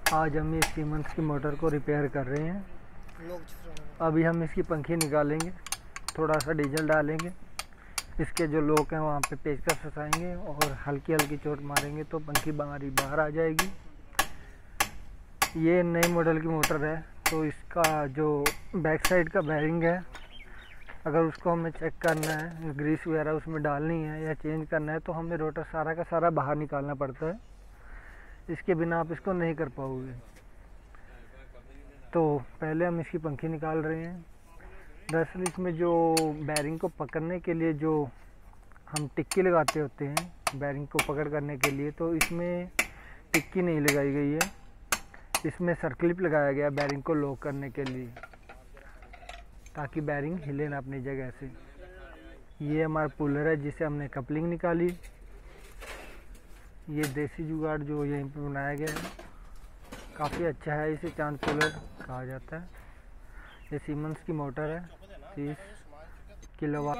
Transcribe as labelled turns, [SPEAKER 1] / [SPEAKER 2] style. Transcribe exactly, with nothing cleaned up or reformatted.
[SPEAKER 1] आज हम इस सीमेंस की मोटर को रिपेयर कर रहे हैं। अभी हम इसकी पंखी निकालेंगे, थोड़ा सा डीजल डालेंगे, इसके जो लोक हैं वहाँ पे पेचकस फंसाएंगे और हल्की हल्की चोट मारेंगे तो पंखी बाहरी बाहर आ जाएगी। ये नए मॉडल की मोटर है, तो इसका जो बैक साइड का बेरिंग है, अगर उसको हमें चेक करना है, ग्रीस वगैरह उसमें डालनी है या चेंज करना है तो हमें रोटर सारा का सारा बाहर निकालना पड़ता है। इसके बिना आप इसको नहीं कर पाओगे। तो पहले हम इसकी पंखी निकाल रहे हैं। दरअसल इसमें जो बैरिंग को पकड़ने के लिए जो हम टिक्की लगाते होते हैं बैरिंग को पकड़ करने के लिए, तो इसमें टिक्की नहीं लगाई गई है, इसमें सर्कलिप लगाया गया बैरिंग को लॉक करने के लिए, ताकि बैरिंग हिले ना अपनी जगह से। ये हमारा पुलर है जिसे हमने कपलिंग निकाली। ये देसी जुगाड़ जो यहीं पे बनाया गया है, काफ़ी अच्छा है, इसे चांद पुलर कहा जाता है। ये सीमेंस की मोटर है, तीस किलोवाट।